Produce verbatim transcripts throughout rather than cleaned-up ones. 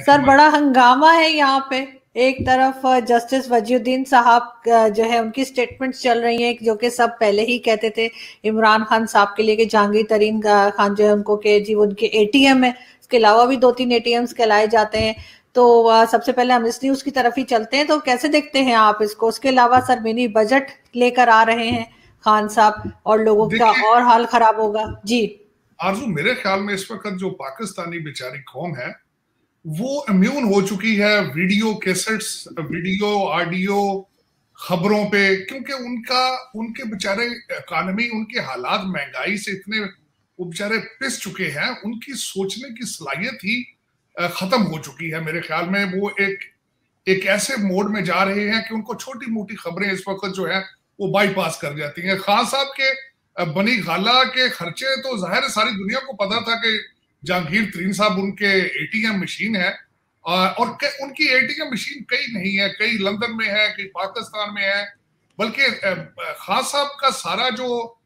Sir बड़ा हंगामा है यहाँ पे। एक तरफ जस्टिस वजीउद्दीन साहब जो है उनकी स्टेटमेंट्स चल रही हैं जो कि सब पहले ही कहते थे इमरान खान साहब के लिए कि जहांगीर तरीन खान जो है उनको के जी उनके एटीएम है, इसके अलावा भी दो तीन एटीएम्स कहलाए जाते हैं। तो सबसे पहले हम इस न्यूज की तरफ ही चलते हैं, तो कैसे देखते हैं आप इसको? उसके अलावा सर मिनी बजट लेकर आ रहे हैं खान साहब और लोगों का और हाल खराब होगा। जी आरजू, मेरे ख्याल में इस वक्त जो पाकिस्तानी बेचारी कौम है वो इम्यून हो चुकी है वीडियो कैसेट्स, वीडियो ऑडियो खबरों पे, क्योंकि उनका उनके बेचारे इकॉनमी, उनके हालात महंगाई से इतने वो बेचारे पिस चुके हैं, उनकी सोचने की सलाहियत ही खत्म हो चुकी है। मेरे ख्याल में वो एक एक ऐसे मोड में जा रहे हैं कि उनको छोटी मोटी खबरें इस वक्त जो है वो बाईपास कर जाती हैं। खान साहब के बनी गाला के खर्चे तो जाहिर सारी दुनिया को पता था कि जहांगीर तरीन साहब उनके एटीएम मशीन है, और उनकी एटीएम मशीन कई नहीं है, कई लंदन में है, कई पाकिस्तान में है, बल्कि खान साहब का सारा जो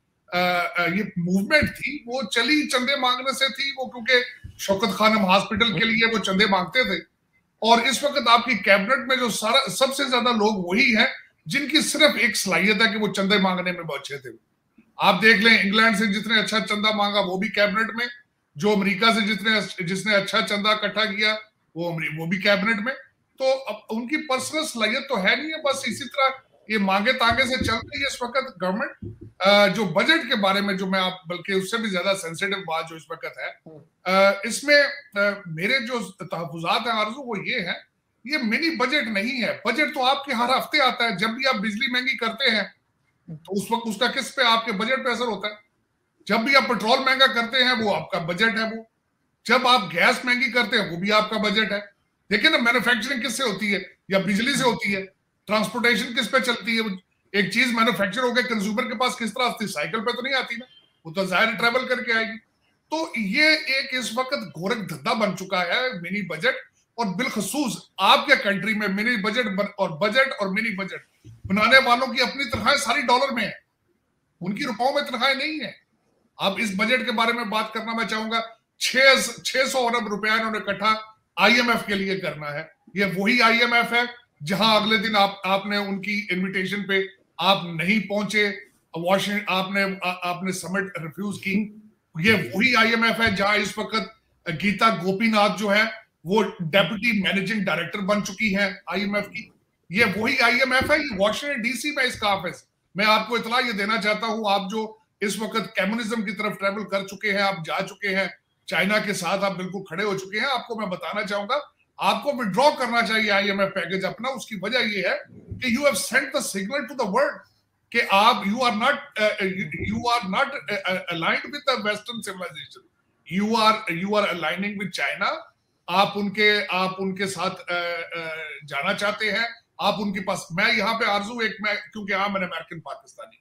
ये मूवमेंट थी वो चली चंदे मांगने से थी। वो क्योंकि शौकत खानम हॉस्पिटल के लिए वो चंदे मांगते थे, और इस वक्त आपकी कैबिनेट में जो सारा सबसे ज्यादा लोग वही हैं जिनकी सिर्फ एक सलाहियत है कि वो चंदे मांगने में बहुत अच्छे थे। आप देख लें, इंग्लैंड से जितने अच्छा चंदा मांगा वो भी कैबिनेट में, जो अमेरिका से जितने जिसने अच्छा चंदा इकट्ठा किया वो वो भी कैबिनेट में। तो अब उनकी पर्सनल सलाहियत तो है नहीं है, बस इसी तरह ये मांगे तांगे से चल रही है इस वक्त गवर्नमेंट। जो बजट के बारे में जो मैं आप बल्कि उससे भी ज्यादा सेंसिटिव बात जो इस वक्त है, इसमें मेरे जो तहफुजात हैं आरज़ू वो ये है, ये मिनी बजट नहीं है। बजट तो आपके हर हफ्ते आता है। जब भी आप बिजली महंगी करते हैं तो उस वक्त उसका किस पे, आपके बजट पे असर होता है। जब भी आप पेट्रोल महंगा करते हैं वो आपका बजट है। वो जब आप गैस महंगी करते हैं वो भी आपका बजट है। देखिए ना, मैन्युफैक्चरिंग किससे होती है? या बिजली से होती है। ट्रांसपोर्टेशन किस पे चलती है? एक चीज मैन्युफैक्चर हो गया, कंज्यूमर के पास किस तरह आती है? साइकिल पे तो नहीं आती ना, वो तो जाहिर ट्रेवल करके आएगी। तो ये एक इस वक्त गोरख धंधा बन चुका है मिनी बजट, और बिलखसूस आपके कंट्री में मिनी बजट और बजट और मिनी बजट बनाने वालों की अपनी तनख्वाहें सारी डॉलर में है, उनकी रुपयों में तनख्वाहें नहीं है। अब इस बजट के बारे में बात करना मैं चाहूंगा, छह छह सौ अरब रुपया इन्होंने इकट्ठा आईएमएफ के लिए करना है। ये वही आईएमएफ है जहां अगले दिन आप आपने उनकी इनविटेशन पे आप नहीं पहुंचे, वॉशिंगटन आपने आ, आपने समिट रिफ्यूज की। ये वही आईएमएफ है जहां इस वक्त गीता गोपीनाथ जो है वो डेप्यूटी मैनेजिंग डायरेक्टर बन चुकी है आईएमएफ की। ये वही आईएमएफ है, ये वॉशिंगटन डीसी में इसका ऑफिस। मैं आपको इतला ये देना चाहता हूं, आप जो इस वक्त कम्युनिज्म की तरफ ट्रेवल कर चुके हैं, आप जा चुके हैं चाइना के साथ, आप बिल्कुल खड़े हो चुके हैं, आपको मैं बताना चाहूंगा आपको विड्रॉ करना चाहिए आईएमएफ पैकेज अपना। उसकी वजह ये है कि you have sent the signal to the world कि आप you are not you are not aligned with the western civilisation, you are you are aligning with China. आप उनके आप उनके साथ uh, uh, जाना चाहते हैं, आप उनके पास। मैं यहाँ पे आरजू एक मैं क्योंकि हाँ मैंने अमेरिकन पाकिस्तानी,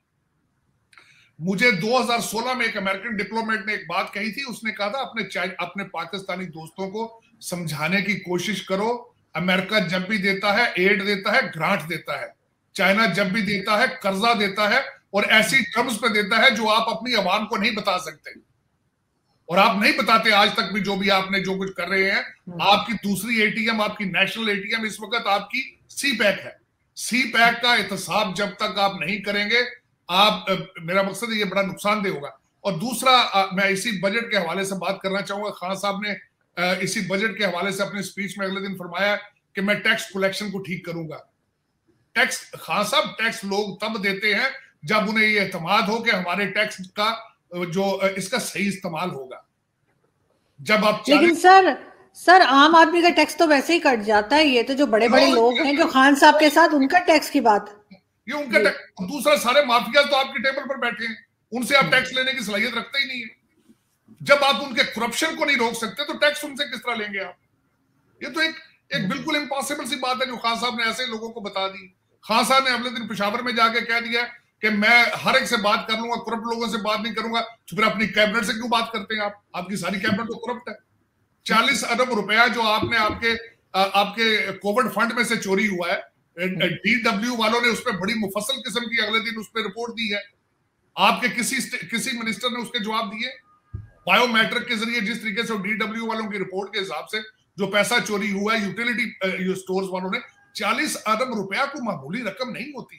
मुझे दो हज़ार सोलह में एक अमेरिकन डिप्लोमेट ने एक बात कही थी। उसने कहा था अपने अपने पाकिस्तानी दोस्तों को समझाने की कोशिश करो, अमेरिका जब भी देता है एड देता है, ग्रांट देता है, चाइना जब भी देता है कर्जा देता है, और ऐसी टर्म्स पे देता है जो आप अपनी आवाम को नहीं बता सकते, और आप नहीं बताते आज तक भी। जो भी आपने जो कुछ कर रहे हैं, आपकी दूसरी एटीएम, आपकी नेशनल एटीएम इस वक्त आपकी सी पैक है। सी पैक का एहतसाब जब तक आप नहीं करेंगे, आप मेरा मकसद है ये बड़ा नुकसानदेह होगा। और दूसरा, मैं इसी बजट के हवाले से बात करना चाहूंगा। खान साहब ने इसी बजट के हवाले से अपनी स्पीच में अगले दिन फरमाया कि मैं टैक्स कलेक्शन को ठीक करूंगा। टैक्स, खान साहब, टैक्स लोग तब देते हैं जब उन्हें ये एतमाद हो कि हमारे टैक्स का जो इसका सही इस्तेमाल होगा। जब आप लेकिन सर सर आम आदमी का टैक्स तो वैसे ही कट जाता है। ये तो जो बड़े बड़े लोग हैं जो खान साहब के साथ, उनका टैक्स की बात, ये उनका टैक्स। दूसरा, सारे माफिया तो आपके टेबल पर बैठे हैं, उनसे आप टैक्स लेने की सलाहियत रखते ही नहीं है। जब आप उनके करप्शन को नहीं रोक सकते तो टैक्स उनसे किस तरह लेंगे आप? ये तो एक एक बिल्कुल इम्पॉसिबल सी बात है जो खान साहब ने ऐसे लोगों को बता दी। खान साहब ने अगले दिन पेशावर में जाके कह दिया कि मैं हर एक से बात कर लूंगा, करप्ट लोगों से बात नहीं करूंगा। तो फिर अपनी कैबिनेट से क्यों बात करते हैं आप? आपकी सारी कैबिनेट तो करप्ट है। चालीस अरब रुपया जो आपने आपके आपके कोविड फंड में से चोरी हुआ है, डीडब्ल्यू वालों ने उस पर बड़ी मुफस्सल किस्म की अगले दिन उस पर रिपोर्ट दी है। आपके किसी किसी मिनिस्टर ने उसके जवाब दिए बायोमेट्रिक के जरिए, जिस तरीके से डीडब्ल्यू वालों की रिपोर्ट के हिसाब से जो पैसा चोरी हुआ है यूटिलिटी स्टोर्स वालों ने, चालीस अरब रुपया को मामूली रकम नहीं होती।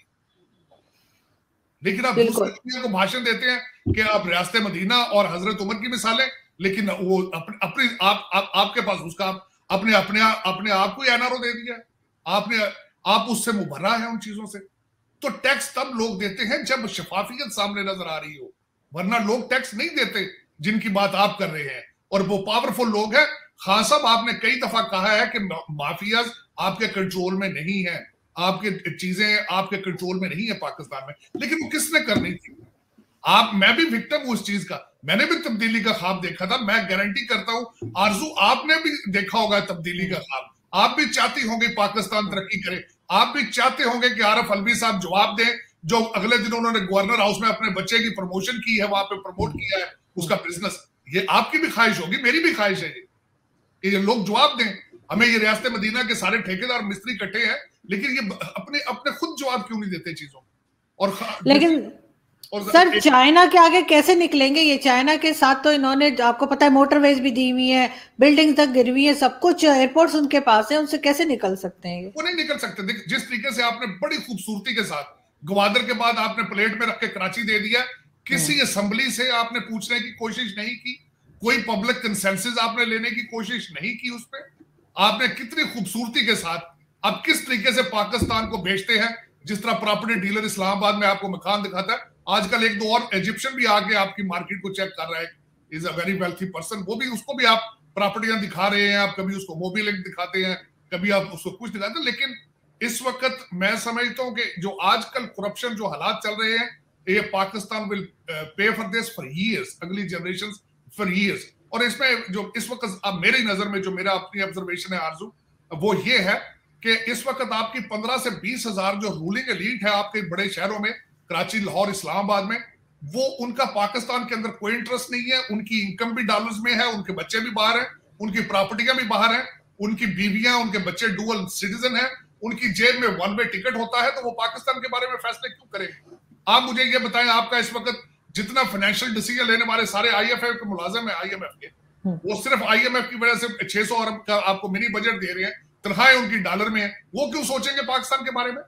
लेकिन आप दूसरी दुनिया को भाषण देते हैं कि आप रियासत मदीना और हजरत उमर की मिसालें, लेकिन वो अपने अपने आप, आप आपके पास उसका आप, अपने अपने अपने आप को एनआरओ दे दिया, आपने आप उससे मुबर्रा है उन चीजों से। तो टैक्स तब लोग देते हैं जब शफाफियत सामने नजर आ रही हो, वरना लोग टैक्स नहीं देते जिनकी बात आप कर रहे हैं। और वो पावरफुल लोग हैं। खान साहब, आपने कई दफा कहा है कि माफियाज आपके कंट्रोल में नहीं है, आपके चीजें आपके कंट्रोल में नहीं है पाकिस्तान में, लेकिन वो किसने करनी थी? आप, मैं भी विक्टिम हूं उस चीज का, मैंने भी तब्दीली का ख्वाब देखा था। मैं गारंटी करता हूं आरजू आपने भी देखा होगा तब्दीली का ख्वाब, आप भी चाहती होंगे पाकिस्तान तरक्की करे, आप भी चाहते होंगे कि आरिफ अलवी साहब जवाब दें, जो अगले दिन उन्होंने गवर्नर हाउस में अपने बच्चे की प्रमोशन की है, वहां पे प्रमोट किया है उसका बिजनेस। ये आपकी भी ख्वाहिश होगी, मेरी भी ख्वाहिश है ये ये लोग जवाब दें हमें। ये रियासत मदीना के सारे ठेकेदार मिस्त्री इकट्ठे हैं, लेकिन ये अपने अपने खुद जवाब क्यों नहीं देते चीजों को? और लेकिन और सर चाइना के आगे कैसे निकलेंगे? ये चाइना के साथ तो इन्होंने, आपको पता है, मोटरवेज भी दी हुई है, बिल्डिंग तक गिरी हुई है, सब कुछ, एयरपोर्ट्स उनके पास है, उनसे कैसे निकल सकते हैं? वो नहीं निकल सकते। देख, जिस तरीके से आपने बड़ी खूबसूरती के साथ ग्वादर के बाद आपने प्लेट में रख के कराची दे दिया, किसी असेंबली से आपने पूछने की कोशिश नहीं की, कोई पब्लिक कंसेंसस आपने लेने की कोशिश नहीं की उस पर। आपने कितनी खूबसूरती के साथ, आप किस तरीके से पाकिस्तान को भेजते हैं, जिस तरह प्रॉपर्टी डीलर इस्लामाबाद में आपको मकान दिखाता है। आजकल एक दो और इजिप्शियन भी आके आपकी मार्केट को चेक कर रहा है, is a very wealthy person, वो भी, उसको भी आप प्रॉपर्टियां दिखा रहे हैं, आप कभी उसको मोबी लिंक दिखाते हैं, कभी आप उसको कुछ दिखाते हैं। लेकिन इस वक्त मैं समझता हूं कि जो आजकल करप्शन जो हालात चल रहे हैं, ये Pakistan will pay for this for years, अगली जनरेशन फॉर ईयर्स। और इसमें जो इस वक्त अब मेरी नजर में जो मेरा अपनी ऑब्जर्वेशन है आरजू, वो ये है कि इस वक्त आपकी पंद्रह से बीस हजार जो रूलिंग एलीट है आपके बड़े शहरों में, कराची, लाहौर, इस्लामाबाद में, वो उनका पाकिस्तान के अंदर कोई इंटरेस्ट नहीं है। उनकी इनकम भी डॉलर्स में है, उनके बच्चे भी बाहर हैं, उनकी प्रॉपर्टियां भी बाहर हैं, उनकी बीवियां, उनके बच्चे डुअल सिटीजन हैं, उनकी जेब में वन वे टिकट होता है, तो वो पाकिस्तान के बारे में फैसले क्यों करेंगे? आप मुझे ये बताएं, आपका इस वक्त जितना फाइनेंशियल डिसीजन लेने वाले सारे आईएफएफ के मुलाजिम है, आईएमएफ के, वो सिर्फ आईएमएफ की वजह से छह सौ अरब का आपको मिनी बजट दे रहे हैं, तनख्वाहें उनकी डॉलर में है, वो क्यों सोचेंगे पाकिस्तान के बारे में?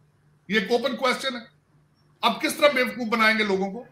ये एक ओपन क्वेश्चन है। अब किस तरह बेवकूफ बनाएंगे लोगों को?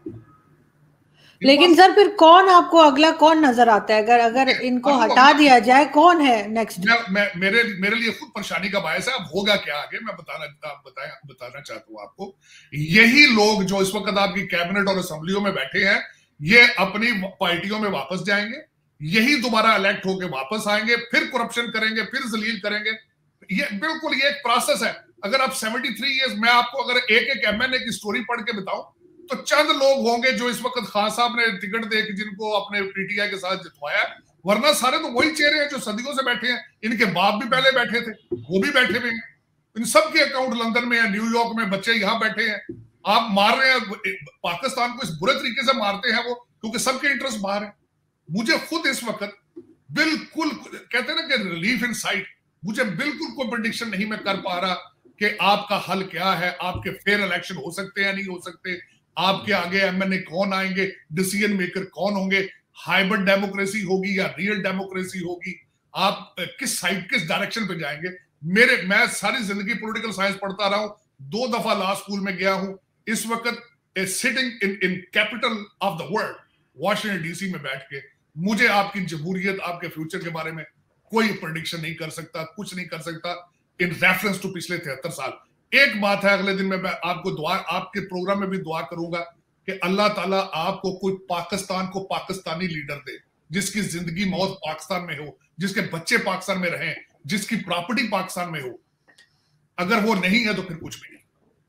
लेकिन सर फिर कौन आपको अगला कौन नजर आता है? अगर अगर इनको हटा दिया जाए, कौन है नेक्स्ट? मैं, मैं मेरे मेरे लिए खुद परेशानी का बायस है। अब होगा क्या आगे, मैं बताना बताया बताना चाहता हूं आपको। यही लोग जो इस वक्त आपकी कैबिनेट और असेंबलियों में बैठे हैं, ये अपनी पार्टियों में वापस जाएंगे, यही दोबारा इलेक्ट होकर वापस आएंगे, फिर करप्शन करेंगे, फिर जलील करेंगे। ये बिल्कुल ये एक प्रोसेस है। अगर आप तिहत्तर इयर्स, मैं आपको अगर एक एक एमएनए की स्टोरी पढ़ के बताऊं, तो चंद लोग होंगे जो इस वक्त खान साहब ने टिकट दे के जिनको अपने पीटीआई के साथ जितवाया, वरना सारे तो वही चेहरे हैं जो सदियों से बैठे हैं। इनके बाप भी पहले बैठे थे, वो भी बैठे हुए हैं, इन सबके अकाउंट लंदन में है, न्यूयॉर्क में, बच्चे यहाँ बैठे हैं। आप मार रहे हैं पाकिस्तान को, इस बुरे तरीके से मारते हैं वो, क्योंकि सबके इंटरेस्ट बाहर है। मुझे खुद इस वक्त बिल्कुल, कहते हैं ना कि रिलीफ इन साइट, मुझे बिल्कुल कोई प्रेडिक्शन नहीं मैं कर पा रहा कि आपका हल क्या है, आपके फेयर इलेक्शन हो सकते हैं या नहीं हो सकते, आपके आगे एमएनए कौन आएंगे, डिसीजन मेकर कौन होंगे, हाइब्रिड डेमोक्रेसी होगी या रियल डेमोक्रेसी होगी, आप किस साइड, किस डायरेक्शन पे जाएंगे। मेरे मैं सारी जिंदगी पॉलिटिकल साइंस पढ़ता रहा हूं, दो दफा लॉ स्कूल में गया हूं। इस वक्त sitting in in capital of the world, Washington DC में बैठ के, मुझे आपकी जमहूरियत, आपके फ्यूचर के बारे में कोई प्रेडिक्शन नहीं कर सकता, कुछ नहीं कर सकता इन रेफरेंस टू पिछले तिहत्तर साल। एक बात है, अगले दिन में मैं आपको दुआ, आपके प्रोग्राम में भी दुआ करूंगा कि अल्लाह ताला आपको कोई पाकिस्तान को पाकिस्तानी लीडर दे, जिसकी जिंदगी मौत पाकिस्तान में हो, जिसके बच्चे पाकिस्तान में रहें, जिसकी प्रॉपर्टी पाकिस्तान में हो। अगर वो नहीं है तो फिर कुछ भी नहीं।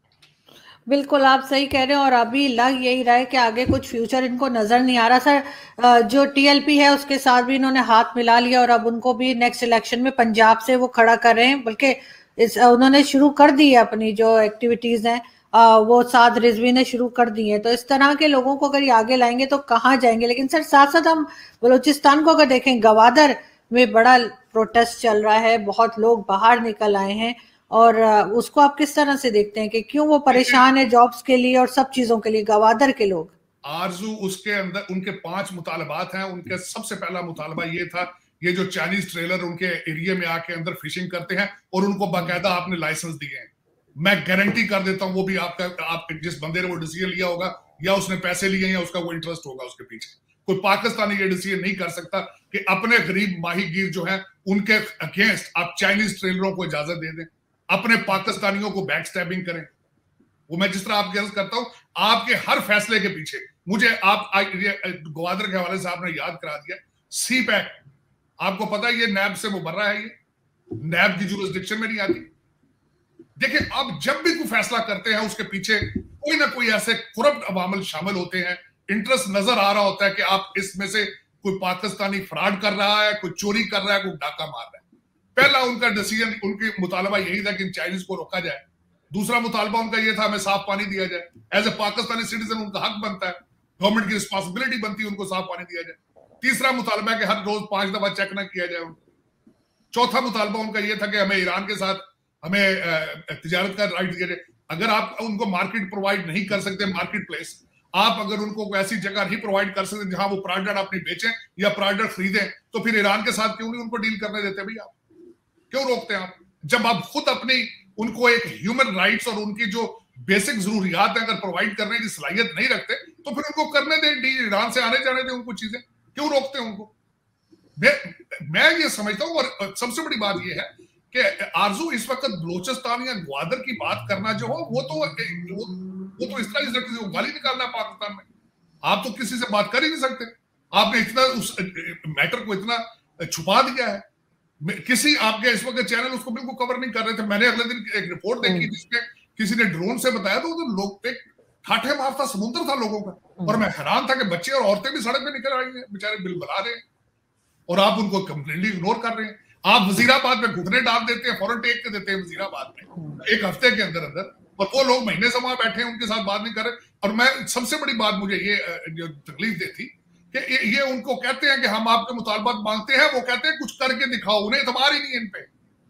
बिल्कुल आप सही कह रहे हैं, और अभी लग यही रहा है कि आगे कुछ फ्यूचर इनको नजर नहीं आ रहा। सर, जो टीएलपी है उसके साथ भी इन्होंने हाथ मिला लिया, और अब उनको भी नेक्स्ट इलेक्शन में पंजाब से वो खड़ा कर रहे हैं, बल्कि इस उन्होंने शुरू कर दी है अपनी जो एक्टिविटीज हैं, वो साथ रिजवी ने शुरू कर दी है। तो इस तरह के लोगों को अगर ये आगे लाएंगे तो कहाँ जाएंगे? लेकिन सर साथ साथ हम बलूचिस्तान को अगर देखें, गवादर में बड़ा प्रोटेस्ट चल रहा है, बहुत लोग बाहर निकल आए हैं, और उसको आप किस तरह से देखते हैं कि क्यों वो परेशान है जॉब्स के लिए और सब चीजों के लिए, गवादर के लोग? आरजू, उसके अंदर उनके पांच मुतालबात हैं। उनका सबसे पहला मुतालबा ये था ये जो चाइनीज ट्रेलर उनके एरिया में आके अंदर फिशिंग करते हैं और उनको बाकायदा आपने लाइसेंस दिए हैं, मैं गारंटी कर देता हूं वो भी आपका आप जिस बंदे ने वो डिसीजन लिया होगा या उसने पैसे लिए या उसका वो इंटरेस्ट होगा उसके पीछे। कोई पाकिस्तानी ये डिसीजन नहीं कर सकता कि अपने गरीब माहीगीर जो है उनके अगेंस्ट आप चाइनीज ट्रेलरों को इजाजत दे दें, अपने पाकिस्तानियों को बैक स्टैबिंग करें। वो मैं जिस तरह आपके अर्ज करता हूं, आपके हर फैसले के पीछे मुझे आप गवादर के हवाले से आपने याद करा दिया, सी पैक आपको पता है ये नैब से मुबर्रा है, ये नैब की जुरिस्डिक्शन में नहीं आती। देखिए अब जब भी कोई फैसला करते हैं उसके पीछे कोई ना कोई ऐसे करप्ट अवामल शामिल होते हैं, इंटरेस्ट नजर आ रहा होता है कि आप इसमें से कोई पाकिस्तानी फ्रॉड कर रहा है, कोई चोरी कर रहा है, कोई डाका मार रहा है। पहला उनका डिसीजन, उनकी मुतालबा यही था कि चाइनीज को रोका जाए। दूसरा मुतालबा उनका यह था हमें साफ पानी दिया जाए। एज ए पाकिस्तानी सिटीजन उनका हक बनता है, गवर्नमेंट की रिस्पॉन्सिबिलिटी बनती है उनको साफ पानी दिया जाए। तीसरा मुतालबा है कि हर रोज पांच दफा चेक ना किया जाए उनको। चौथा मुतालबा उनका यह था कि हमें ईरान के साथ हमें तिजारत का राइट दिया जाए। अगर आप उनको मार्केट प्रोवाइड नहीं कर सकते, मार्केट प्लेस, आप अगर उनको ऐसी जगह नहीं प्रोवाइड कर सकते जहां वो प्रोडक्ट अपनी बेचें या प्रोडक्ट खरीदें, तो फिर ईरान के साथ क्यों नहीं उनको डील करने देते भैया? आप क्यों रोकते हैं? आप जब आप खुद अपनी उनको एक ह्यूमन राइट्स और उनकी जो बेसिक जरूरियात है अगर प्रोवाइड करने की सलाहियत नहीं रखते तो फिर उनको करने दें डील, ईरान से आने जाने दें उनको चीजें, क्यों रोकते हैं उनको? मैं मैं ये समझता हूं। और सबसे बड़ी बात ये है कि आरजू इस वक्त बलोचिस्तान या ग्वादर की बात करना जो हो वो तो वो, वो तो इस तरह से गाली निकालना पाकिस्तान में। आप तो किसी से बात कर ही नहीं सकते, आपने इतना उस मैटर को इतना छुपा दिया है। किसी आपके इस वक्त चैनल उसको बिल्कुल कवर नहीं कर रहे थे। मैंने अगले दिन एक रिपोर्ट देखी जिसमें किसी ने ड्रोन से बताया तो उधर लोग एक ठाठे मारता समुद्र था लोगों का, और मैं हैरान था कि बच्चे और औरतें भी सड़क पे निकल आई हैं, बेचारे बिल बना रहे हैं और आप उनको कंप्लीटली इग्नोर कर रहे हैं। आप वजीराबाद में घुटने डाल देते हैं, फौरन टेक के देते हैं वजीराबाद में एक हफ्ते के अंदर अंदर, और वो लोग महीने से वहां बैठे हैं उनके साथ बात नहीं कर रहे। और मैं सबसे बड़ी बात मुझे ये जो तकलीफ देती कि ये उनको कहते हैं कि हम आपके मुतालबात मांगते हैं, वो कहते हैं कुछ करके दिखाओ, उन्हें एतबार ही नहीं है इन पे।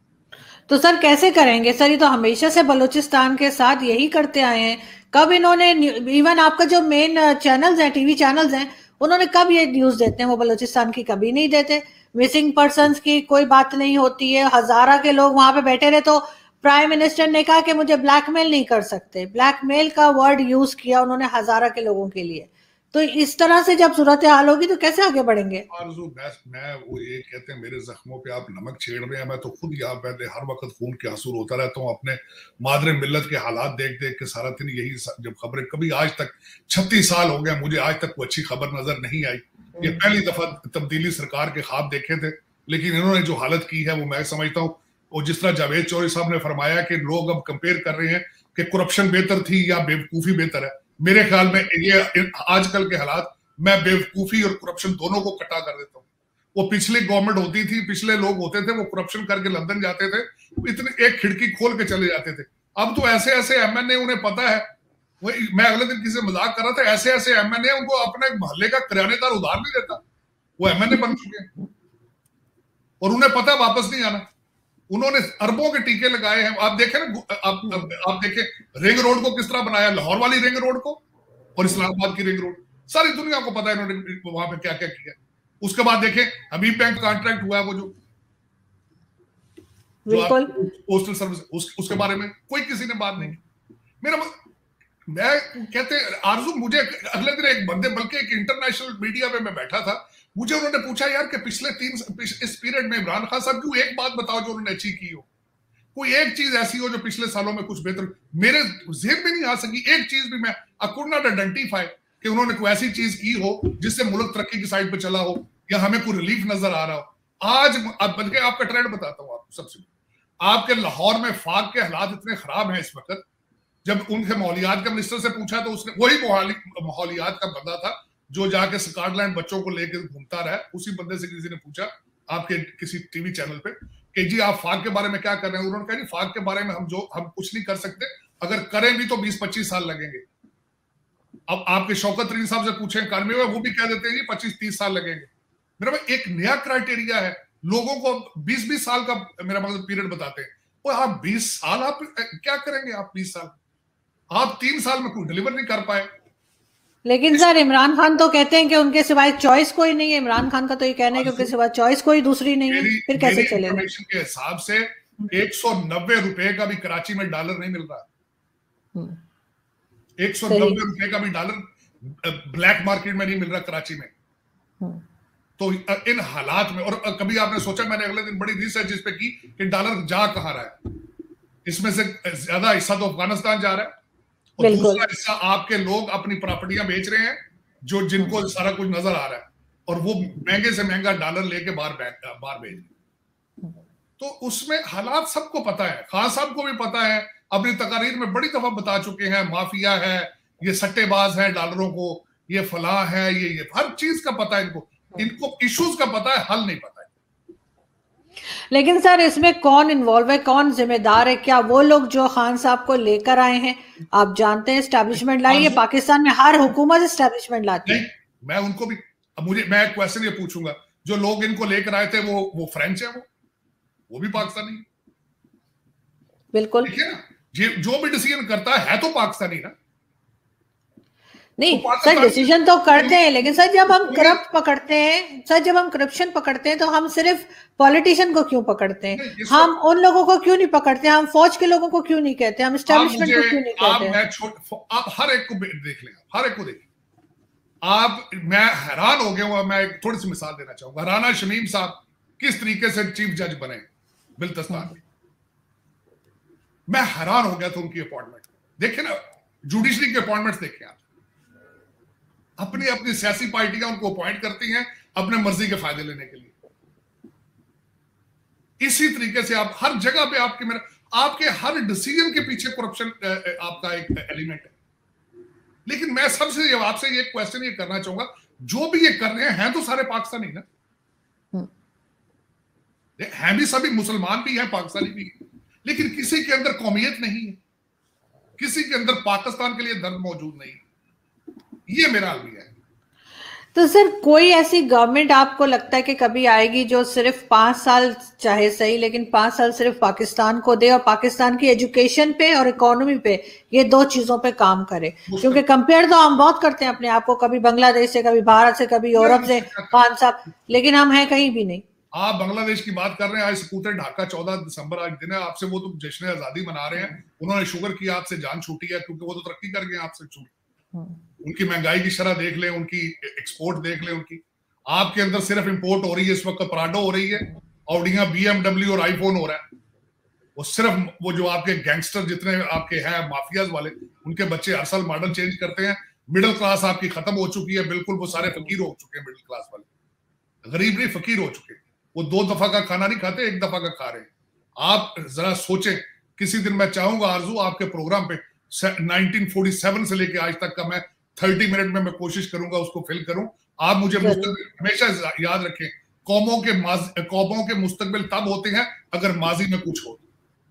तो सर कैसे करेंगे सर? ये तो हमेशा से बलूचिस्तान के साथ यही करते आए हैं। कब इन्होंने, इवन आपका जो मेन चैनल्स हैं, टीवी चैनल्स हैं, उन्होंने कब ये न्यूज देते हैं? वो बलूचिस्तान की कभी नहीं देते। मिसिंग पर्सन्स की कोई बात नहीं होती है। हजारा के लोग वहां पे बैठे रहे तो प्राइम मिनिस्टर ने कहा कि मुझे ब्लैकमेल नहीं कर सकते। ब्लैकमेल का वर्ड यूज किया उन्होंने हजारा के लोगों के लिए। तो इस तरह से जब सूरत हाल होगी तो कैसे आगे बढ़ेंगे? आरज़ू, मैं, मैं वो ये कहते हैं मेरे जख्मों पे आप नमक छेड़ रहे हैं। मैं तो खुद यहाँ पहले हर वक्त खून के आंसू होता रहता हूँ अपने मादरे मिल्लत के हालात देख देख के सारा दिन। यही जब खबरें, कभी आज तक छत्तीस साल हो गए मुझे आज तक कोई अच्छी खबर नजर नहीं आई। ये पहली दफा तब्दीली सरकार के ख्वाब देखे थे, लेकिन इन्होंने जो हालत की है वो मैं समझता हूँ। और जिस तरह जावेद चौधरी साहब ने फरमाया कि लोग अब कंपेयर कर रहे हैं कि करप्शन बेहतर थी या बेवकूफी बेहतर है, मेरे ख्याल में ये आजकल के हालात, मैं बेवकूफी और करप्शन दोनों को कटा कर देता हूँ। वो पिछली गवर्नमेंट होती थी, पिछले लोग होते थे, वो करप्शन करके लंदन जाते थे, इतने एक खिड़की खोल के चले जाते थे। अब तो ऐसे ऐसे एमएनए, उन्हें पता है, वही मैं अगले दिन किसी से मजाक कर रहा था, ऐसे ऐसे एमएनए उनको अपने मोहल्ले का किरानेदार उधार नहीं देता, वो एमएनए बन चुके हैं और उन्हें पता है वापस नहीं आना। उन्होंने अरबों के टीके लगाए हैं। आप देखें ना, आप आप देखें रिंग रोड को किस तरह बनाया, लाहौर वाली रिंग रोड को और इस्लामाबाद की रिंग रोड, सारी दुनिया को पता है इन्होंने वहां पे क्या क्या किया। उसके बाद देखें हबीब बैंक कॉन्ट्रैक्ट हुआ है, वो जो बिल्कुल पोस्टल सर्विस, उस, उसके बारे में कोई किसी ने बात नहीं की। मेरा मैं कहते आरजू, मुझे अगले दिन एक बंदे, बल्कि एक इंटरनेशनल मीडिया पे मैं बैठा था, मुझे उन्होंने पूछा यार कि पिछले तीन इस पीरियड में इमरान खान साहब की एक बात बताओ जो उन्होंने अचीव की हो, कोई एक चीज ऐसी हो जो पिछले सालों में कुछ बेहतर। मेरे जेब में नहीं आ सकी एक चीज भी। मैं आई कुड नॉट आइडेंटिफाई कि उन्होंने कोई ऐसी चीज की हो जिससे मुल्क तरक्की की साइड पे चला हो या हमें कोई रिलीफ नजर आ रहा हो। आज अब बल्कि आपका ट्रेंड बताता हूँ आपको। सबसे आपके लाहौर में फाग के हालात इतने खराब हैं इस वक्त, जब उनके माहौलियात के मिनिस्टर से पूछा तो उसने, वही माहौलियात का बंदा था जो जाके स्कॉटलैंड बच्चों को लेकर घूमता रहा, उसी बंदे से किसी ने पूछा आपके किसी टीवी चैनल पे कि जी आप फाग के बारे में क्या कर रहे हैं। उन्होंने कहा जी फाग के बारे में हम जो हम कुछ नहीं कर सकते, अगर करें भी तो बीस पच्चीस साल लगेंगे। अब आपके शौकत तरीन साहब से पूछें कार्मी में, वो भी कह देते हैं जी पच्चीस तीस साल लगेंगे। मेरा भाई एक नया क्राइटेरिया है, लोगों को बीस बीस साल का मेरा मतलब पीरियड बताते हैं। वो आप बीस साल आप क्या करेंगे? आप बीस साल, आप तीन साल में कोई डिलीवर नहीं कर पाए। लेकिन सर इमरान खान तो कहते हैं कि उनके सिवाय चॉइस कोई नहीं है। इमरान खान का तो ये कहना है कि उनके सिवाय चॉइस कोई दूसरी नहीं है, फिर कैसे चलेगा? इंफॉर्मेशन के हिसाब से एक सौ नब्बे रुपए का भी कराची में डॉलर नहीं मिल रहा। एक सौ नब्बे रुपए का भी डॉलर ब्लैक मार्केट में नहीं मिल रहा कराची में। तो इन हालात में, और कभी आपने सोचा, मैंने अगले दिन बड़ी रिसर्च इस पे की कि डॉलर जा कहां रहा है। इसमें से ज्यादा हिस्सा तो अफगानिस्तान जा रहा है और दूसरा हिस्सा आपके लोग अपनी प्रॉपर्टियां बेच रहे हैं, जो जिनको सारा कुछ नजर आ रहा है, और वो महंगे से महंगा डॉलर लेके बाहर बाहर भेज रहे। तो उसमें हालात सबको पता है, खान साहब को भी पता है, अपनी तकारीर में बड़ी दफा बता चुके हैं, माफिया है, ये सट्टेबाज है डॉलरों को, ये फलाह है, ये ये हर चीज का पता है इनको। इनको इश्यूज का पता है, हल नहीं पता है। लेकिन सर इसमें कौन इन्वॉल्व है, कौन जिम्मेदार है? क्या वो लोग जो खान साहब को लेकर आए हैं, आप जानते हैं एस्टैब्लिशमेंट लाई है, पाकिस्तान में हर हुकूमत एस्टैब्लिशमेंट लाती है। मैं उनको भी, मुझे मैं क्वेश्चन ये पूछूंगा, जो लोग इनको लेकर आए थे वो वो फ्रेंच है, वो वो भी पाकिस्तानी? बिल्कुल देखिए ना, जो भी डिसीजन करता है तो पाकिस्तानी ना। नहीं तो सर डिसीजन तो करते हैं, लेकिन सर जब हम करप्ट पकड़ते हैं, सर जब हम करप्शन पकड़ते हैं तो हम सिर्फ पॉलिटिशियन को क्यों पकड़ते हैं? हम उन लोगों को क्यों नहीं पकड़ते? हम फौज के लोगों को क्यों नहीं कहते? हम एस्टैब्लिशमेंट को क्यों नहीं कहते? आप, आप हर एक को देख लें, हर एक को देख आप, मैं हैरान हो गया हूं। मैं एक थोड़ी सी मिसाल देना चाहूंगा। राना शमीम साहब किस तरीके से चीफ जज बने बिल्तिस्तान में, मैं हैरान हो गया था उनकी अपॉइंटमेंट देखे ना। जुडिशरी के अपॉइंटमेंट्स देखे आप, अपनी अपनी सियासी पार्टियां उनको अपॉइंट करती हैं अपने मर्जी के फायदे लेने के लिए। इसी तरीके से आप हर जगह पे, आपके मेरे आपके हर डिसीजन के पीछे करप्शन आपका एक एलिमेंट है। लेकिन मैं सबसे आपसे ये क्वेश्चन ये करना चाहूंगा, जो भी ये कर रहे हैं, हैं तो सारे पाकिस्तानी ना, हैं भी सभी, मुसलमान भी हैं, पाकिस्तानी भी हैं, लेकिन किसी के अंदर कौमियत नहीं है, किसी के अंदर पाकिस्तान के लिए दर्द मौजूद नहीं है। ये मेरा अलविया है। तो सर कोई ऐसी गवर्नमेंट आपको लगता है कि कभी आएगी जो सिर्फ पांच साल चाहे सही, लेकिन पांच साल सिर्फ पाकिस्तान को दे और पाकिस्तान की एजुकेशन पे और इकोनॉमी पे, ये दो चीजों पे काम करे? क्योंकि कंपेयर तो हम बहुत करते हैं अपने आप को, कभी बांग्लादेश से, कभी भारत से, कभी यूरोप से, खान साहब, लेकिन हम हैं कहीं भी नहीं। आप बांग्लादेश की बात कर रहे हैं, आज सपूत ढाका चौदह दिसंबर आज दिन है, आपसे वो तो जश्न आजादी मना रहे हैं। उन्होंने शुगर की आपसे जान छूटी है, क्योंकि वो तो तरक्की कर गए, आपसे छूटी। उनकी महंगाई की शरह देख लें, उनकी एक्सपोर्ट देख लें, उनकी आपके अंदर सिर्फ इंपोर्ट हो रही है इस वक्त, प्राडो हो रही है, ऑडियां, बीएमडब्ल्यू और आईफोन हो रहा है। वो सिर्फ वो जो आपके गैंगस्टर जितने आपके हैं माफियाज वाले, उनके बच्चे हर साल मॉडल चेंज करते हैं। मिडिल क्लास आपकी खत्म हो चुकी है, बिल्कुल वो सारे फकीर हो चुके हैं। मिडिल क्लास वाले गरीब नहीं, फकीर हो चुके हैं। वो दो दफा का खाना नहीं खाते, एक दफा का खा रहे हैं। आप जरा सोचें, किसी दिन मैं चाहूंगा आरजू आपके प्रोग्राम पे नाइनटीन फोर्टी सेवन से लेके आज तक का मैं तीस मिनट में मैं कोशिश करूंगा उसको फिल करूं। आप मुझे हमेशा याद रखें, कौमों के कौमों के मुस्तकबिल तब होते हैं अगर माजी में कुछ हो।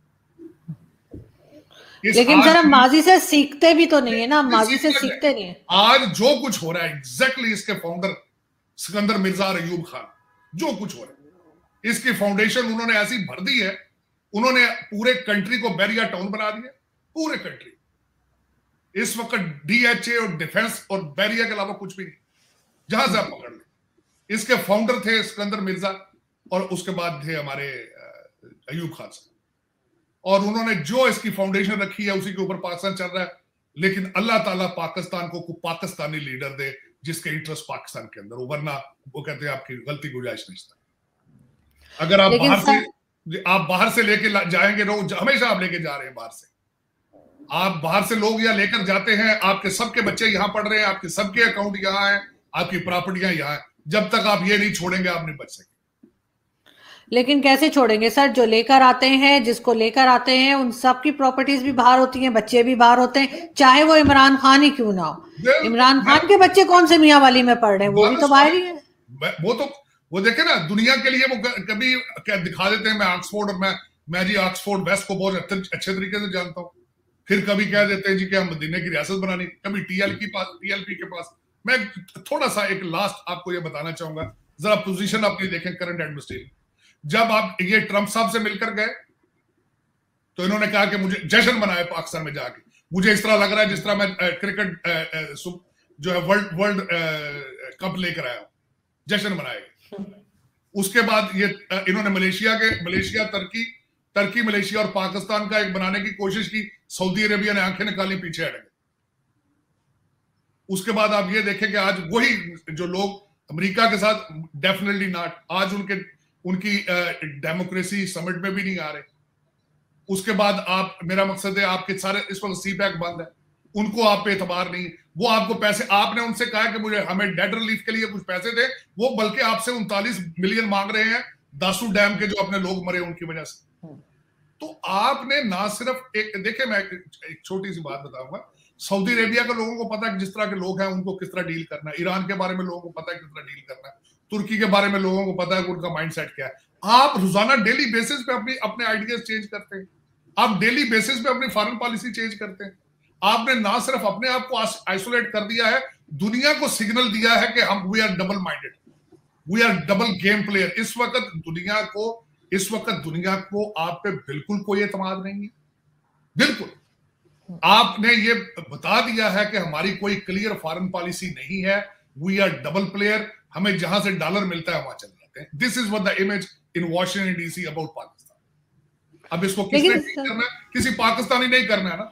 लेकिन सर हम माजी से सीखते भी तो नहीं है ना, माजी से सीखते नहीं है। आज जो कुछ हो रहा है एग्जैक्टली इसके फाउंडर सिकंदर मिर्जा और अयूब खान, जो कुछ हो रहा है इसकी फाउंडेशन उन्होंने ऐसी भर दी है, उन्होंने पूरे कंट्री को बैरियर टाउन बना दिया, पूरे कंट्री। इस वक्त डीएचए और डिफेंस और बैरियर के अलावा कुछ भी नहीं, जहां से आप पकड़ लें। इसके फाउंडर थे सिकंदर मिर्जा और उसके बाद थे हमारे अयूब खान साहब, और उन्होंने जो इसकी फाउंडेशन रखी है उसी के ऊपर पाकिस्तान चल रहा है। लेकिन अल्लाह ताला पाकिस्तान को पाकिस्तानी लीडर दे जिसके इंटरेस्ट पाकिस्तान के अंदर हो, वरना वो कहते हैं आपकी गलती गुंजाइश नहीं था। अगर आप बाहर से आप बाहर से लेके जाएंगे, रोज हमेशा आप लेके जा रहे हैं बाहर से, आप बाहर से लोग यहाँ लेकर जाते हैं, आपके सबके बच्चे यहाँ पढ़ रहे हैं, आपके सबके अकाउंट यहाँ है, आपकी प्रॉपर्टियां यहाँ है। जब तक आप ये नहीं छोड़ेंगे आप नहीं बच सकेंगे। लेकिन कैसे छोड़ेंगे सर? जो लेकर आते हैं, जिसको लेकर आते हैं, उन सबकी प्रॉपर्टीज भी बाहर होती हैं, बच्चे भी बाहर होते हैं, चाहे वो इमरान खान ही क्यों ना हो। इमरान खान के बच्चे कौन से मियाँ वाली में पढ़ रहे हैं, वो भी तो बाहर ही है। वो तो वो देखे ना, दुनिया के लिए वो कभी क्या दिखा देते हैं, मैं ऑक्सफोर्ड और मैं मैं जी ऑक्सफोर्ड वेस्ट को बहुत अच्छे तरीके से जानता हूँ। फिर कभी कह देते हैं जी कि हम मदीने की रियासत बनानी, कभी टीएल की पास टीएलपी के पास। मैं थोड़ा सा एक लास्ट आपको ये बताना चाहूंगा, जरा पोजीशन अपनी देखें करंट एडमिनिस्ट्रेशन। जब आप ये ट्रंप साहब से मिलकर गए तो इन्होंने कहा कि मुझे जश्न मनाए पाकिस्तान में जाके, मुझे इस तरह लग रहा है जिस तरह मैं क्रिकेट जो है वर्ल्ड वर्ल्ड कप लेकर आया, जश्न मनाएगा। उसके बाद ये इन्होंने मलेशिया के मलेशिया तुर्की तुर्की मलेशिया और पाकिस्तान का एक बनाने की कोशिश की, सऊदी अरेबिया ने आंखें निकाली, पीछे हट गए। उसके बाद आप ये देखें कि आज वही जो लोग अमेरिका के साथ डेफिनेटली नॉट, आज उनके उनकी डेमोक्रेसी समिट में भी नहीं आ रहे। उसके बाद आप, मेरा मकसद है आपके सारे इस वक्त सी पैक बंद है, उनको आप पे एतबार नहीं, वो आपको पैसे, आपने उनसे कहा कि मुझे हमें डेट रिलीफ के लिए कुछ पैसे दे, वो बल्कि आपसे उनतालीस मिलियन मांग रहे हैं दासू डैम के जो अपने लोग मरे उनकी वजह से। तो आपने ना सिर्फ एक, देखे मैं एक छोटी सी बात बताऊंगा, सऊदी अरेबिया के लोगों को पता है कि जिस तरह के लोग हैं उनको किस तरह डील करना है, ईरान के बारे में लोगों को पता है किस तरह डील करना है, तुर्की के बारे में लोगों को पता है कि उनका माइंडसेट क्या है। आप रोजाना डेली बेसिस पे अपनी अपने आइडियाज चेंज करते हैं, आप डेली बेसिस पे अपनी फॉरेन पॉलिसी चेंज करते हैं। आपने ना सिर्फ अपने आप को आइसोलेट कर दिया है, दुनिया को सिग्नल दिया है कि हम we are double minded, we are double game player. इस वक्त दुनिया को इस वक्त दुनिया को आप पे बिल्कुल कोई एतमाद नहीं है, बिल्कुल। आपने ये बता दिया है कि हमारी कोई क्लियर फॉरेन पॉलिसी नहीं है, वी आर डबल प्लेयर, हमें जहां से डॉलर मिलता है वहां चले जाते हैं। This is what the image in Washington DC about Pakistan. अब इसको किसने ठीक करना है? किसी पाकिस्तानी नहीं करना है ना।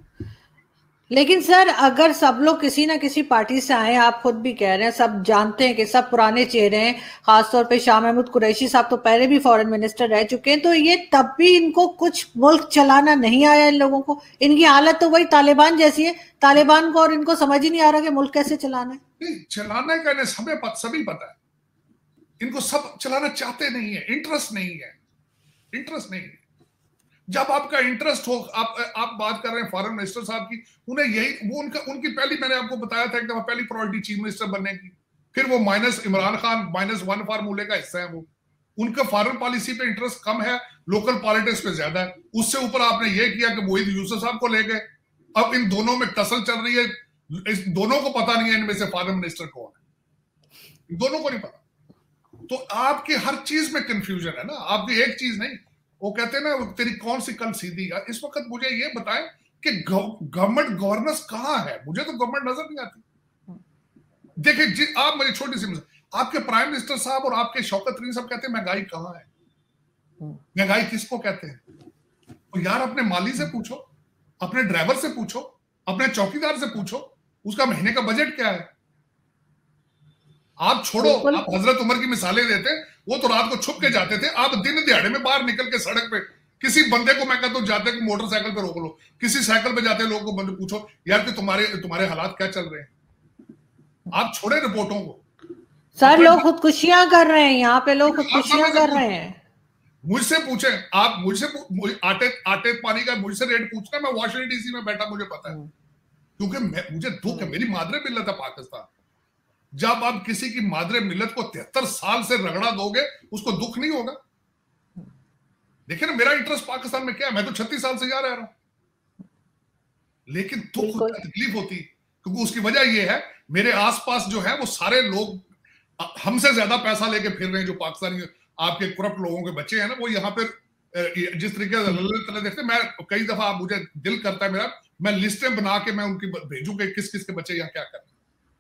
लेकिन सर, अगर सब लोग किसी ना किसी पार्टी से आए, आप खुद भी कह रहे हैं, सब जानते हैं कि सब पुराने चेहरे हैं, खासतौर पे शाह महमूद कुरैशी साहब तो पहले भी फॉरेन मिनिस्टर रह चुके हैं, तो ये तब भी इनको कुछ मुल्क चलाना नहीं आया इन लोगों को। इनकी हालत तो वही तालिबान जैसी है, तालिबान को और इनको समझ ही नहीं आ रहा कि मुल्क कैसे चलाना है। नहीं, चलाना का सभी पत, सभी पता है, इनको सब चलाना चाहते नहीं है, इंटरेस्ट नहीं है, इंटरेस्ट नहीं है। जब आपका इंटरेस्ट हो, आप आप बात कर रहे हैं फॉरेन मिनिस्टर साहब की, उन्हें यही वो उनका उनकी पहली, मैंने आपको बताया था कि पहली प्रायोरिटी चीफ मिनिस्टर बनने की, फिर वो minus Imran Khan minus one फार्मूले का हिस्सा है वो। उनका फॉरेन पॉलिसी पे इंटरेस्ट कम है, लोकल पॉलिटिक्स पे ज्यादा है। उससे ऊपर आपने ये किया कि मोहित यूसुफ साहब को ले गए। अब इन दोनों में टसल चल रही है, इस दोनों को पता नहीं है इनमें से फॉरेन मिनिस्टर कौन है, दोनों को नहीं पता। तो आपकी हर चीज में कंफ्यूजन है ना, आपकी एक चीज नहीं। वो कहते हैं ना, तेरी कौन सी कल सीधी है। इस वक्त मुझे ये बताएं कि गवर्नमेंट गवर्नेंस कहां है? मुझे तो गवर्नमेंट नजर नहीं आती। देखिए, आप मेरी छोटी सी मिसाल, आपके प्राइम मिनिस्टर साहब और आपके शौकत तरीन साहब कहते हैं महंगाई कहां है, महंगाई किसको कहते हैं? तो यार अपने माली से पूछो, अपने ड्राइवर से पूछो, अपने चौकीदार से पूछो, उसका महीने का बजट क्या है। आप छोड़ो, आप हजरत उमर की मिसालें देते, वो तो रात को छुप के जाते थे, आप दिन दिहाड़े में बाहर निकल के सड़क पे किसी बंदे को, मैं कहता हूं जाते को मोटरसाइकिल पे रोक लो, किसी साइकिल पे जाते लोगों को बंदे पूछो यार कि तुम्हारे तुम्हारे हालात क्या चल रहे हैं। आप छोड़े रिपोर्टों को, सर लोग खुदकुशियां कर रहे हैं, यहाँ पे लोग खुदकुशियां कर रहे हैं। मुझसे पूछे आप, मुझसे आटे आटे पानी का मुझसे रेट पूछना, मैं वॉशिंगटन डीसी में बैठा, मुझे पता है, क्योंकि मुझे दुख है, मेरी मादरे मिल्लत है पाकिस्तान। जब आप किसी की मादरे मिल्लत को तिहत्तर साल से रगड़ा दोगे, उसको दुख नहीं होगा? देखिए ना, मेरा इंटरेस्ट पाकिस्तान में क्या है, मैं तो छत्तीस साल से जा रहा हूं, लेकिन दुख होता है, तकलीफ होती, क्योंकि उसकी वजह यह है मेरे आसपास जो है वो सारे लोग हमसे ज्यादा पैसा लेके फिर रहे हैं। जो पाकिस्तानी आपके करप्ट लोगों के बच्चे हैं ना, वो यहाँ पर जिस तरीके से देखते, मैं कई दफा आप मुझे दिल करता है मेरा, मैं लिस्टें बना के मैं उनकी भेजूं कि किस किस के बच्चे यहाँ क्या कर रहे हैं।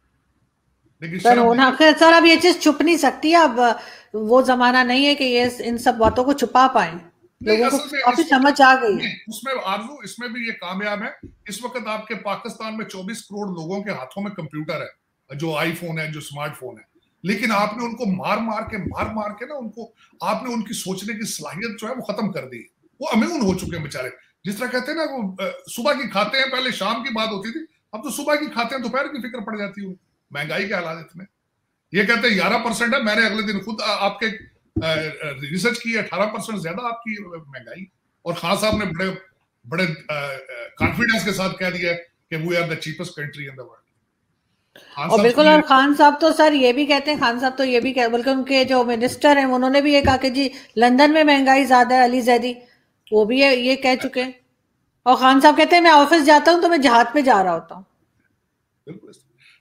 सर होना खैर सर, अब ये चीज छुप नहीं सकती, अब वो जमाना नहीं है कि ये इन सब बातों को छुपा पाए, लोगों को काफी समझ आ गई है। उसमें आरजू, इसमें भी ये कामयाब है। इस वक्त आपके पाकिस्तान में चौबीस करोड़ लोगों के हाथों में कंप्यूटर है, जो आईफोन है, जो स्मार्टफोन है, लेकिन आपने उनको मार मार के मार मार के ना उनको आपने उनकी सोचने की सलाहियत जो है वो खत्म कर दी। वो अम्यून हो चुके हैं बेचारे। जिस तरह कहते हैं ना, वो सुबह की खाते हैं, पहले शाम की बात होती थी, अब तो सुबह की खाते हैं, दोपहर की फिक्र पड़ जाती है। महंगाई के हालात इतने, ये कहते हैं ग्यारह परसेंट है, मैंने अगले दिन खुद आपके रिसर्च की, अठारह परसेंट ज्यादा आपकी महंगाई। और खान साहब ने बड़े बड़े कॉन्फिडेंस के साथ कह दिया कि we are the cheapest country in the world. और बिल्कुल, और खान साहब तो सर ये भी कहते हैं, खान साहब तो ये भी कह, बल्कि उनके जो मिनिस्टर हैं उन्होंने भी ये कहा कि जी लंदन में महंगाई ज्यादा है, अली जैदी वो भी ये, ये कह चुके हैं। और खान साहब कहते हैं मैं ऑफिस जाता हूं तो मैं जहाज पे जा रहा होता हूँ। बिल्कुल,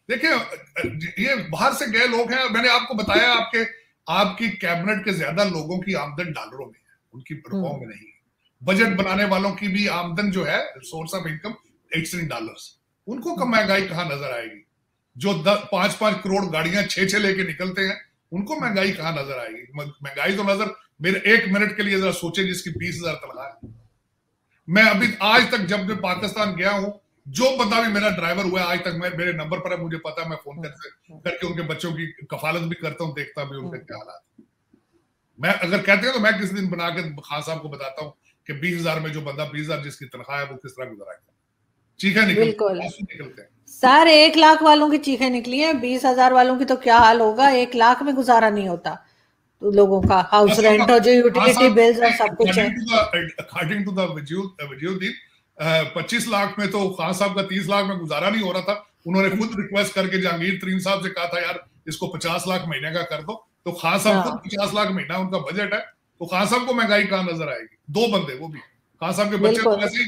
देखिए ये बाहर से गए लोग हैं। मैंने आपको बताया आपके आपकी कैबिनेट के ज्यादा लोगों की आमदन डॉलरों में है, उनकी रुपयों में नहीं। बजट बनाने वालों की भी आमदन जो है, source of income, it's in dollars. उनको कम महंगाई कहां नजर आएगी? जो दस पांच पांच करोड़ गाड़ियां छह छह लेके निकलते हैं, उनको महंगाई कहां नजर आएगी? महंगाई तो नजर, मेरे एक मिनट के लिए जरा सोचे, जिसकी बीस हजार तनख्वाह है। मैं अभी आज तक जब मैं पाकिस्तान गया हूं, जो बंदा भी मेरा ड्राइवर हुआ है आज तक, मैं मेरे नंबर पर है, मुझे पता है, मैं फोन करके करके उनके बच्चों की कफालत भी करता हूं, देखता भी उनके क्या हालात। मैं अगर कहते हैं तो मैं किसी दिन बना के खान साहब को बताता हूं कि बीस हजार में जो बंदा बीस हजार जिसकी तनख्वाह है वो किस तरह गुजारेगा। चीखें निकलती निकलते हैं सर, एक लाख वालों की चीखें निकली हैं, बीस हजार वालों की तो क्या हाल होगा? एक लाख में गुजारा नहीं होता तो लोगों का, हाउस रेंट और जो यूटिलिटी बिल्स और सब कुछ है। अकॉर्डिंग टू द वजूदीन, पच्चीस लाख में तो खान साहब का तीस लाख में गुजारा नहीं हो रहा था। उन्होंने खुद रिक्वेस्ट करके जहांगीर तरीन साहब से कहा था, यार इसको पचास लाख महीने का कर दो, तो खान साहब खुद पचास लाख महीना उनका बजट है, तो खान साहब को महंगाई कहां नजर आएगी? दो बंदे, वो भी खान साहब के बच्चे तो ऐसे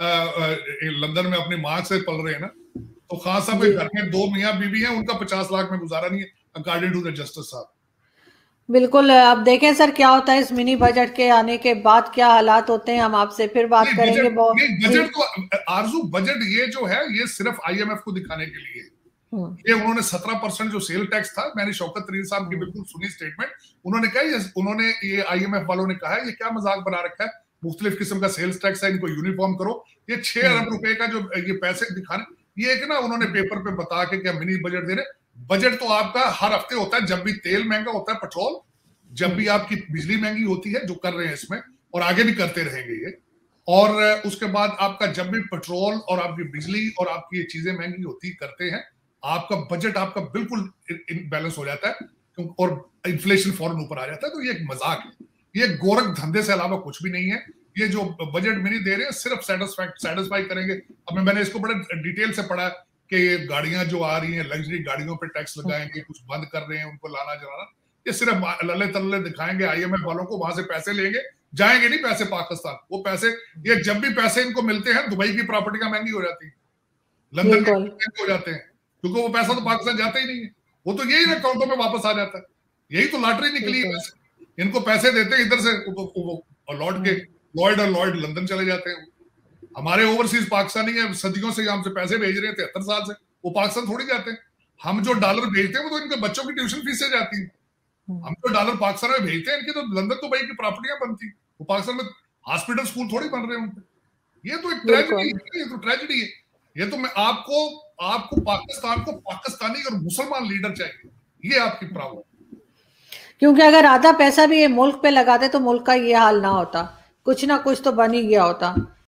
ही लंदन में अपनी मां से पल रहे हैं ना, तो खान साहब के घर में दो मियां बीवी हैं, उनका पचास लाख में गुजारा नहीं है अकॉर्डिंग टू द जस्टिस साहब। बिल्कुल। अब देखें सर क्या होता है इस मिनी बजट के आने के बाद, क्या हालात होते हैं, हम आपसे फिर बात करेंगे। बजट, बजट तो आरजू, बजट ये जो है ये सिर्फ आईएमएफ को दिखाने के लिए, ये उन्होंने सत्रह परसेंट जो सेल टैक्स था, मैंने शौकत तरीन साहब की बिल्कुल सुनी स्टेटमेंट, उन्होंने कहा, उन्होंने ये आईएमएफ वालों ने कहा है ये क्या मजाक बना रखा है, मुख्तलिफ किस्म का सेल्स टैक्स है, इनको यूनिफॉर्म करो। ये छह अरब रुपए का जो ये पैसे दिखाने, ये एक ना उन्होंने पेपर पे बता के क्या मिनी बजट दे रहे। बजट तो आपका हर हफ्ते होता है, जब भी तेल महंगा होता है, पेट्रोल, जब भी आपकी बिजली महंगी होती है, जो कर रहे हैं इसमें और आगे भी करते रहेंगे ये, और उसके बाद आपका जब भी पेट्रोल और आपकी बिजली और आपकी ये चीजें महंगी होती करते हैं, आपका बजट आपका बिल्कुल इनबैलेंस हो जाता है और इन्फ्लेशन फौरन ऊपर आ जाता है। तो ये एक मजाक है, ये गोरख धंधे से अलावा कुछ भी नहीं है। ये जो बजट मिनी दे रहे हैं सिर्फ सेटिस्फाई करेंगे। अब मैंने इसको बड़े डिटेल से पढ़ा कि ये गाड़ियां जो आ रही हैं, लग्जरी गाड़ियों पे टैक्स लगाएंगे, कुछ बंद कर रहे हैं उनको लाना जलाना, ये सिर्फ लल्ले तल्ले दिखाएंगे आईएमएफ वालों को, वहां से पैसे लेंगे, जाएंगे नहीं पैसे पाकिस्तान। वो पैसे, ये जब भी पैसे इनको मिलते हैं, दुबई की प्रॉपर्टियां महंगी हो जाती है, लंदन की महंगी हो जाते हैं, क्योंकि वो पैसा तो पाकिस्तान जाता ही नहीं है, वो तो यही अकाउंटों में वापस आ जाता है। यही तो लॉटरी निकली है। इनको पैसे देते हैं इधर से, लौट के लॉयड और लॉयड लंदन चले जाते हैं। हमारे ओवरसीज पाकिस्तानी है, सदियों से हमसे पैसे भेज रहे हैं, तिहत्तर साल से, वो पाकिस्तान थोड़ी जाते हैं। हम जो डॉलर भेजते हैं वो तो इनके बच्चों की ट्यूशन फीस से जाती है। हम तो डॉलर पाकिस्तान में भेजते हैं, इनकी तो लंदन तो भाई की प्रॉपर्टियां बनती, वो पाकिस्तान में हॉस्पिटल स्कूल थोड़ी बन रहे हैं उनके। ये तो एक ट्रेजेडी है, ये तो ट्रेजेडी है। ये तो मैं आपको आपको पाकिस्तान को पाकिस्तानी और मुसलमान लीडर चाहिए, ये आपकी प्रॉब्लम। क्योंकि अगर आधा पैसा भी ये मुल्क पे लगाते तो मुल्क का ये हाल ना होता, कुछ ना कुछ तो बन ही गया होता।